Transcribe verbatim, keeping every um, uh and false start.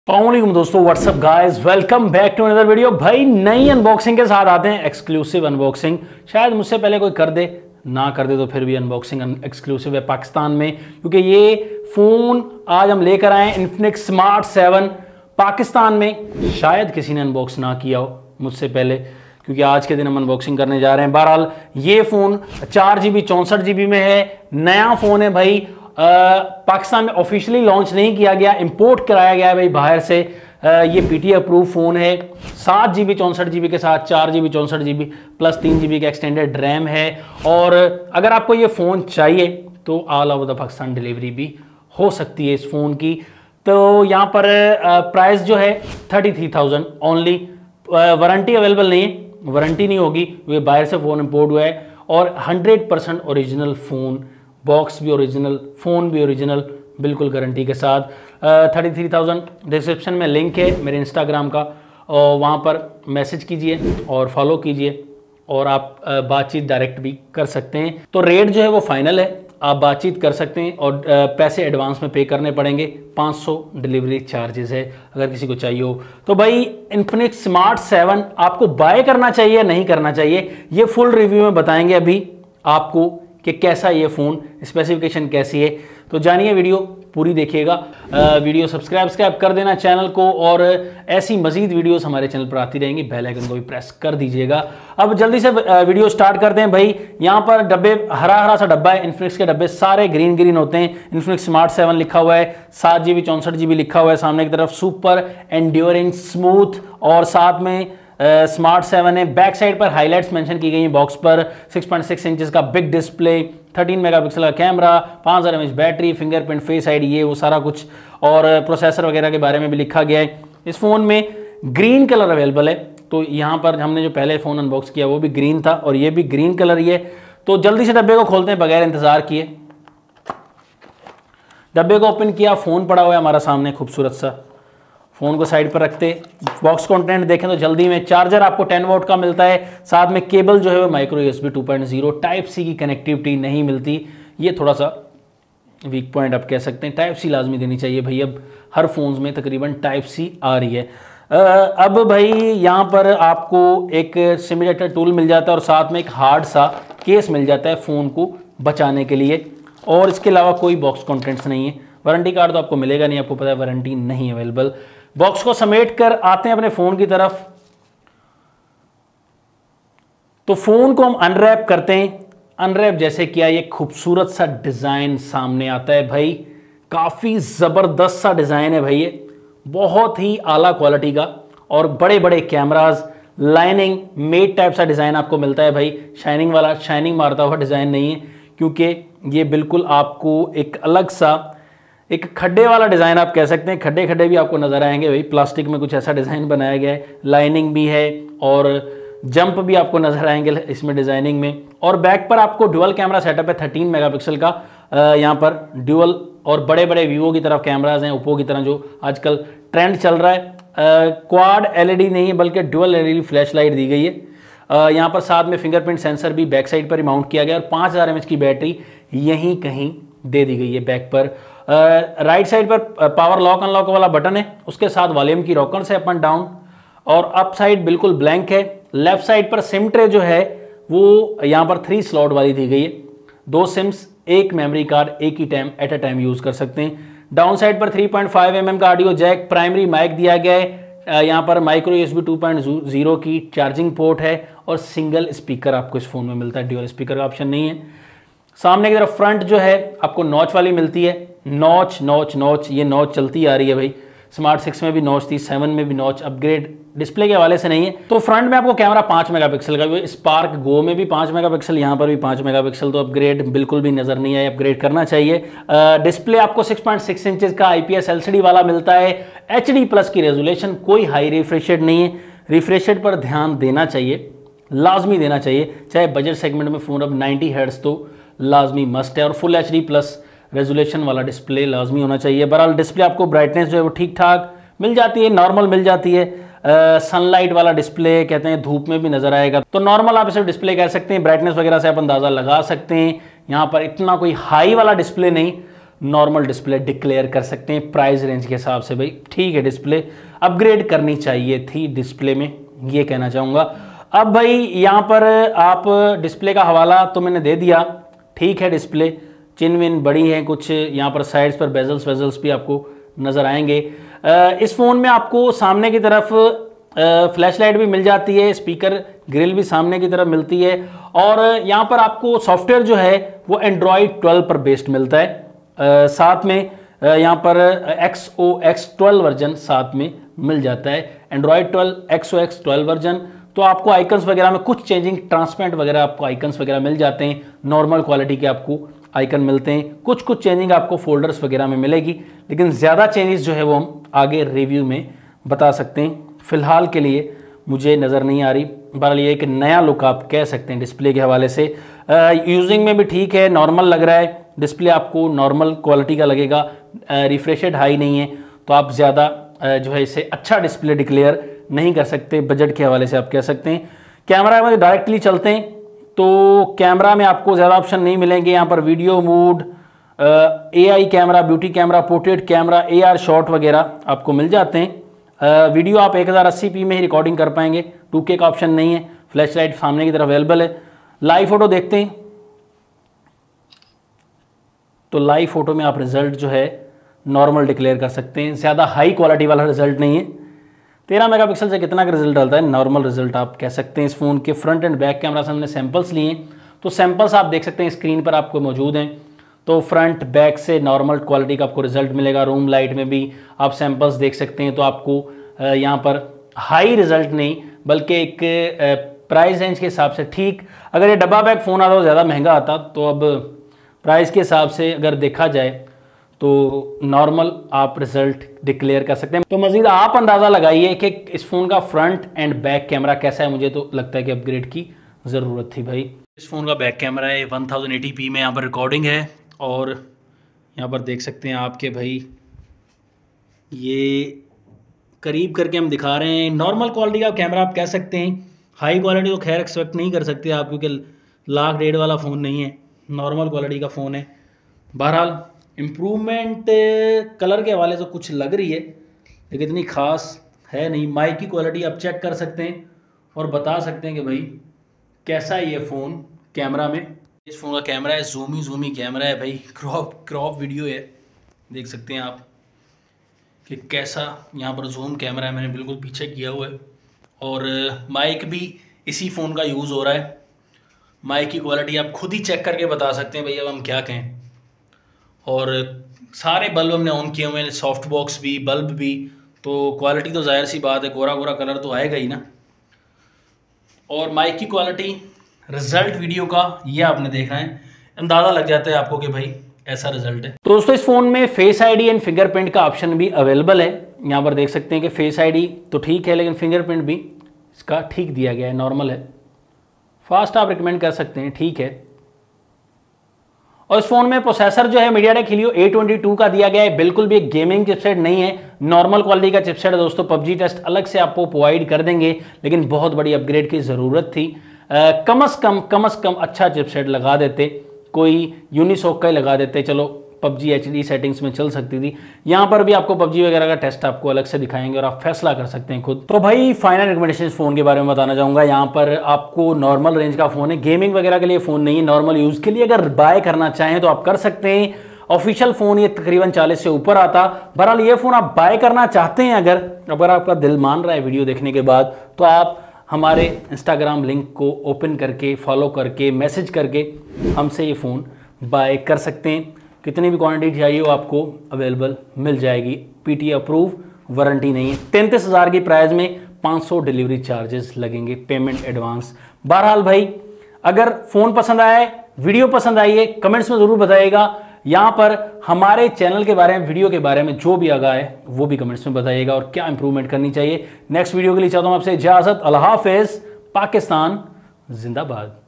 अस्सलामुअलैकुम दोस्तों, what's up guys, welcome back to another video. भाई नई अनबॉक्सिंग के साथ आते हैं, एक्सक्लूसिव अनबॉक्सिंग। शायद मुझसे पहले कोई कर दे, ना कर दे तो फिर भी अनबॉक्सिंग एक्सक्लूसिव है पाकिस्तान में, क्योंकि ये फ़ोन आज हम लेकर आए हैं इन्फिनिक्स स्मार्ट सेवन। पाकिस्तान में शायद किसी ने अनबॉक्स ना किया हो मुझसे पहले, क्योंकि आज के दिन हम अनबॉक्सिंग करने जा रहे हैं। बहरहाल ये फ़ोन चार जी बी चौंसठ जी बी में है, नया फ़ोन है भाई। आ, पाकिस्तान में ऑफिशियली लॉन्च नहीं किया गया, इंपोर्ट कराया गया है भाई बाहर से। आ, ये पीटी अप्रूव फ़ोन है, सात जी बी चौंसठ जी बी के साथ चार जी बी चौंसठ जी बी प्लस तीन जी बी का एक्सटेंडेड रैम है। और अगर आपको ये फ़ोन चाहिए तो all over the Pakistan delivery भी हो सकती है इस फ़ोन की। तो यहाँ पर प्राइस जो है thirty three thousand only. Warranty available नहीं है, वारंटी नहीं होगी, ये बाहर से फ़ोन इंपोर्ट हुआ है। और hundred percent original phone, box भी ओरिजिनल, फ़ोन भी ओरिजिनल, बिल्कुल गारंटी के साथ। थर्टी थ्री थाउजेंड डिस्क्रिप्शन में लिंक है मेरे इंस्टाग्राम का, और वहाँ पर मैसेज कीजिए और फॉलो कीजिए, और आप uh, बातचीत डायरेक्ट भी कर सकते हैं। तो रेट जो है वो फाइनल है, आप बातचीत कर सकते हैं, और uh, पैसे एडवांस में पे करने पड़ेंगे। पाँच सौ डिलीवरी चार्जेस है अगर किसी को चाहिए हो। तो भाई इन्फिनिक्स स्मार्ट सेवन आपको बाय करना चाहिए नहीं करना चाहिए, ये फुल रिव्यू में बताएंगे अभी आपको कि कैसा ये फ़ोन, स्पेसिफिकेशन कैसी है। तो जानिए, वीडियो पूरी देखिएगा। वीडियो सब्सक्राइब सब्सक्राइब कर देना चैनल को, और ऐसी मजीद वीडियोस हमारे चैनल पर आती रहेंगी, बेल आइकन को भी प्रेस कर दीजिएगा। अब जल्दी से वीडियो स्टार्ट करते हैं भाई। यहाँ पर डब्बे, हरा हरा सा डब्बा है, इन्फिनिक्स के डब्बे सारे ग्रीन ग्रीन होते हैं। इन्फिनिक्स स्मार्ट सेवन लिखा हुआ है, सात जी बी चौंसठ जी बी लिखा हुआ है सामने की तरफ, सुपर एंड्योरिंग स्मूथ, और साथ में स्मार्ट सेवन है। बैक साइड पर हाइलाइट्स मेंशन की गई हैं बॉक्स पर। सिक्स पॉइंट सिक्स इंचेस का बिग डिस्प्ले, थर्टीन मेगापिक्सल का कैमरा, पाँच हज़ार M H battery, fingerprint, face ID, ये वो सारा कुछ, और प्रोसेसर वगैरह के बारे में भी लिखा गया है। इस फ़ोन में ग्रीन कलर अवेलेबल है, तो यहाँ पर हमने जो पहले फ़ोन अनबॉक्स किया वो भी ग्रीन था, और ये भी ग्रीन कलर ही है। तो जल्दी से डब्बे को खोलते हैं बगैर इंतज़ार किए। डब्बे को ओपन किया, फ़ोन पड़ा हुआ है हमारा सामने खूबसूरत सा। फ़ोन को साइड पर रखते, बॉक्स कंटेंट देखें तो जल्दी में चार्जर आपको टेन वोल्ट का मिलता है, साथ में केबल जो है वो micro USB two point zero, type C की कनेक्टिविटी नहीं मिलती। ये थोड़ा सा वीक पॉइंट आप कह सकते हैं। टाइप सी लाजमी देनी चाहिए भाई, अब हर फोन्स में तकरीबन टाइप सी आ रही है। अब भाई यहाँ पर आपको एक सिमुलेटर टूल मिल जाता है, और साथ में एक हार्ड सा केस मिल जाता है फ़ोन को बचाने के लिए, और इसके अलावा कोई बॉक्स कॉन्टेंट्स नहीं है। वारंटी कार्ड तो आपको मिलेगा नहीं, आपको पता है वारंटी नहीं अवेलेबल। बॉक्स को समेट कर आते हैं अपने फ़ोन की तरफ। तो फ़ोन को हम अनरैप करते हैं। अनरैप जैसे किया, ये खूबसूरत सा डिज़ाइन सामने आता है भाई, काफ़ी ज़बरदस्त सा डिज़ाइन है भाई, ये बहुत ही आला क्वालिटी का, और बड़े बड़े कैमराज, लाइनिंग मेट टाइप सा डिज़ाइन आपको मिलता है भाई। शाइनिंग वाला, शाइनिंग मारता हुआ डिज़ाइन नहीं है, क्योंकि ये बिल्कुल आपको एक अलग सा, एक खड्डे वाला डिज़ाइन आप कह सकते हैं। खड्डे खड्डे भी आपको नज़र आएंगे भाई, प्लास्टिक में कुछ ऐसा डिज़ाइन बनाया गया है। लाइनिंग भी है, और जंप भी आपको नज़र आएंगे इसमें डिज़ाइनिंग में। और बैक पर आपको डुअल कैमरा सेटअप है थर्टीन मेगापिक्सल का, यहाँ पर डुअल, और बड़े बड़े वीवो की तरफ कैमराज हैं, ओप्पो की तरह जो आजकल ट्रेंड चल रहा है। क्वाड एलईडी नहीं है, बल्कि डुअल एलईडी फ्लैश लाइट दी गई है। यहाँ पर साथ में फिंगरप्रिंट सेंसर भी बैक साइड पर ही माउंट किया गया, और पाँच हज़ार एम एच की बैटरी यहीं कहीं दे दी गई है बैक पर। राइट साइड पर पावर लॉक अनलॉक वाला बटन है, उसके साथ वॉल्यूम की रोकर्स है अप एंड डाउन, और अप साइड बिल्कुल ब्लैंक है। लेफ्ट साइड पर सिम ट्रे जो है वो यहाँ पर थ्री स्लॉट वाली दी गई है, दो सिम्स, एक मेमोरी कार्ड एक ही time at a time use कर सकते हैं। डाउन साइड पर three point five M M का ऑडियो जैक, प्राइमरी माइक दिया गया है। यहाँ पर micro USB two point zero की चार्जिंग पोर्ट है, और सिंगल स्पीकर आपको इस फ़ोन में मिलता है, ड्यूअल स्पीकर का ऑप्शन नहीं है। सामने की तरफ फ्रंट जो है आपको नॉच वाली मिलती है, नॉच नॉच नॉच, ये नॉच चलती आ रही है भाई। स्मार्ट सिक्स में भी नॉच थी, सेवन में भी नॉच, अपग्रेड डिस्प्ले के हवाले से नहीं है। तो फ्रंट में आपको कैमरा पाँच मेगापिक्सल का, स्पार्क गो में भी पाँच मेगापिक्सल, यहाँ पर भी पाँच मेगापिक्सल, तो अपग्रेड बिल्कुल भी नज़र नहीं आए, अपग्रेड करना चाहिए। डिस्प्ले आपको सिक्स पॉइंट सिक्स इंचेस का आईपीएस एलसीडी वाला मिलता है, एचडी प्लस की रेजोल्यूशन, कोई हाई रिफ्रेश रेट नहीं है। रिफ्रेश रेट पर ध्यान देना चाहिए, लाजमी देना चाहिए, चाहे बजट सेगमेंट में फ़ोन। अब नाइन्टी हर्ट्ज तो लाजमी मस्ट है, और full H D plus resolution वाला डिस्प्ले लाजमी होना चाहिए। बहरहाल डिस्प्ले आपको ब्राइटनेस जो है वो ठीक ठाक मिल जाती है, नॉर्मल मिल जाती है। सनलाइट वाला डिस्प्ले कहते हैं, धूप में भी नज़र आएगा, तो नॉर्मल आप इसे डिस्प्ले कह सकते हैं। ब्राइटनेस वगैरह से आप अंदाज़ा लगा सकते हैं। यहाँ पर इतना कोई हाई वाला डिस्प्ले नहीं, नॉर्मल डिस्प्ले डिक्लेयर कर सकते हैं प्राइस रेंज के हिसाब से। भाई ठीक है, डिस्प्ले अपग्रेड करनी चाहिए थी डिस्प्ले में, ये कहना चाहूँगा। अब भाई यहाँ पर आप डिस्प्ले का हवाला तो मैंने दे दिया, ठीक है, डिस्प्ले चिन विन बड़ी है, कुछ यहाँ पर साइड्स पर बेजल्स वेजल्स भी आपको नज़र आएंगे। इस फ़ोन में आपको सामने की तरफ फ्लैश लाइट भी मिल जाती है, स्पीकर ग्रिल भी सामने की तरफ मिलती है, और यहाँ पर आपको सॉफ्टवेयर जो है वो एंड्रॉयड ट्वेल्व पर बेस्ड मिलता है। आ, साथ में यहाँ पर X O X twelve version साथ में मिल जाता है, Android twelve X O X twelve version. तो आपको आइकन्स वगैरह में कुछ चेंजिंग, ट्रांसपेरेंट वगैरह आपको आइकन्स वगैरह मिल जाते हैं, नॉर्मल क्वालिटी के आपको आइकन मिलते हैं, कुछ कुछ चेंजिंग आपको फोल्डर्स वगैरह में मिलेगी, लेकिन ज़्यादा चेंजेस जो है वो हम आगे रिव्यू में बता सकते हैं। फ़िलहाल के लिए मुझे नज़र नहीं आ रही। बहरहाल ये एक नया लुक आप कह सकते हैं डिस्प्ले के हवाले से। यूजिंग में भी ठीक है, नॉर्मल लग रहा है, डिस्प्ले आपको नॉर्मल क्वालिटी का लगेगा, रिफ्रेश रेट हाई नहीं है, तो आप ज़्यादा जो है इसे अच्छा डिस्प्ले डिक्लेयर नहीं कर सकते बजट के हवाले से, आप कह सकते हैं। कैमरा में डायरेक्टली चलते हैं तो कैमरा में आपको ज़्यादा ऑप्शन नहीं मिलेंगे। यहाँ पर video mode, A I camera, beauty camera, portrait camera, A R shot वगैरह आपको मिल जाते हैं। uh, वीडियो आप एक हज़ार अस्सी पी में ही रिकॉर्डिंग कर पाएंगे, टू के का ऑप्शन नहीं है। फ्लैश लाइट सामने की तरफ अवेलेबल है। लाइव फोटो देखते हैं तो लाइव फोटो में आप रिजल्ट जो है नॉर्मल डिक्लेयर कर सकते हैं, ज़्यादा हाई क्वालिटी वाला रिजल्ट नहीं है। तेरह मेगापिक्सल से कितना का रिजल्ट डालता है, नॉर्मल रिजल्ट आप कह सकते हैं। इस फ़ोन के फ्रंट एंड बैक कैमरा से हमने सैंपल्स लिए, तो सैंपल्स आप देख सकते हैं स्क्रीन पर आपको मौजूद हैं। तो फ्रंट बैक से नॉर्मल क्वालिटी का आपको रिजल्ट मिलेगा। रूम लाइट में भी आप सैंपल्स देख सकते हैं, तो आपको यहाँ पर हाई रिजल्ट नहीं, बल्कि एक प्राइस रेंज के हिसाब से ठीक। अगर ये डब्बा बैग फ़ोन आता तो ज़्यादा महंगा आता, तो अब प्राइस के हिसाब से अगर देखा जाए तो नॉर्मल आप रिजल्ट डिक्लेयर कर सकते हैं। तो मज़ीद आप अंदाज़ा लगाइए कि इस फ़ोन का फ्रंट एंड बैक कैमरा कैसा है। मुझे तो लगता है कि अपग्रेड की ज़रूरत थी भाई। इस फ़ोन का बैक कैमरा है, वन थाउजेंड एटी पी में यहाँ पर रिकॉर्डिंग है, और यहाँ पर देख सकते हैं आपके भाई ये करीब करके हम दिखा रहे हैं। नॉर्मल क्वालिटी का कैमरा आप कह सकते हैं, हाई क्वालिटी तो खैर एक्सपेक्ट नहीं कर सकते आप, क्योंकि लाख डेढ़ वाला फ़ोन नहीं है, नॉर्मल क्वालिटी का फ़ोन है। बहरहाल इम्प्रूवमेंट कलर के हवाले से कुछ लग रही है, लेकिन इतनी ख़ास है नहीं। माइक की क्वालिटी आप चेक कर सकते हैं और बता सकते हैं कि भाई कैसा है ये फ़ोन कैमरा में। इस फ़ोन का कैमरा है, जूमी जूमी कैमरा है भाई, क्रॉप क्रॉप वीडियो है, देख सकते हैं आप कि कैसा यहाँ पर जूम कैमरा है, मैंने बिल्कुल पीछे किया हुआ है। और माइक भी इसी फ़ोन का यूज़ हो रहा है। माइक की क्वालिटी आप खुद ही चेक करके बता सकते हैं भाई, अब हम क्या कहें। और सारे बल्ब हमने ऑन किए हुए हैं, सॉफ्ट बॉक्स भी, बल्ब भी, तो क्वालिटी तो जाहिर सी बात है, गोरा गोरा कलर तो आएगा ही ना। और माइक की क्वालिटी, रिजल्ट वीडियो का ये आपने देखना है, अंदाज़ा लग जाता है आपको कि भाई ऐसा रिजल्ट है। तो दोस्तों इस फ़ोन में फेस आईडी एंड फिंगरप्रिंट का ऑप्शन भी अवेलेबल है। यहाँ पर देख सकते हैं कि फेस आईडी तो ठीक है, लेकिन फिंगरप्रिंट भी इसका ठीक दिया गया है, नॉर्मल है। फास्ट आप रिकमेंड कर सकते हैं, ठीक है। और इस फोन में प्रोसेसर जो है MediaTek Helio A twenty two का दिया गया है, बिल्कुल भी एक गेमिंग चिपसेट नहीं है, नॉर्मल क्वालिटी का चिपसेट है दोस्तों। पबजी टेस्ट अलग से आपको प्रोवाइड कर देंगे, लेकिन बहुत बड़ी अपग्रेड की ज़रूरत थी। आ, कम अज़ कम कम अज़ कम अच्छा चिपसेट लगा देते, कोई यूनिसॉक का ही लगा देते, चलो पबजी एच डी सेटिंग्स में चल सकती थी। यहाँ पर भी आपको पबजी वगैरह का टेस्ट आपको अलग से दिखाएंगे और आप फैसला कर सकते हैं खुद। तो भाई फाइनल रिकमेंडेशन इस फ़ोन के बारे में बताना चाहूँगा। यहाँ पर आपको नॉर्मल रेंज का फ़ोन है, गेमिंग वगैरह के लिए फ़ोन नहीं है, नॉर्मल यूज़ के लिए अगर बाय करना चाहें तो आप कर सकते हैं। ऑफिशियल फ़ोन ये तकरीबन चालीस से ऊपर आता। बहरहाल ये फ़ोन आप बाय करना चाहते हैं, अगर अगर आपका दिल मान रहा है वीडियो देखने के बाद, तो आप हमारे इंस्टाग्राम लिंक को ओपन करके, फॉलो करके, मैसेज करके हमसे ये फ़ोन बाय कर सकते हैं। कितनी भी क्वांटिटी चाहिए वो आपको अवेलेबल मिल जाएगी। पीटी अप्रूव, वारंटी नहीं है। तैंतीस हज़ार की प्राइस में पाँच सौ डिलीवरी चार्जेस लगेंगे, पेमेंट एडवांस। बहरहाल भाई अगर फ़ोन पसंद आया है, वीडियो पसंद आई है, कमेंट्स में ज़रूर बताइएगा। यहाँ पर हमारे चैनल के बारे में, वीडियो के बारे में जो भी आगा है वो भी कमेंट्स में बताइएगा, और क्या इंप्रूवमेंट करनी चाहिए। नेक्स्ट वीडियो के लिए चाहता हूँ आपसे इजाज़त। अल्लाह हाफ़िज़। पाकिस्तान जिंदाबाद।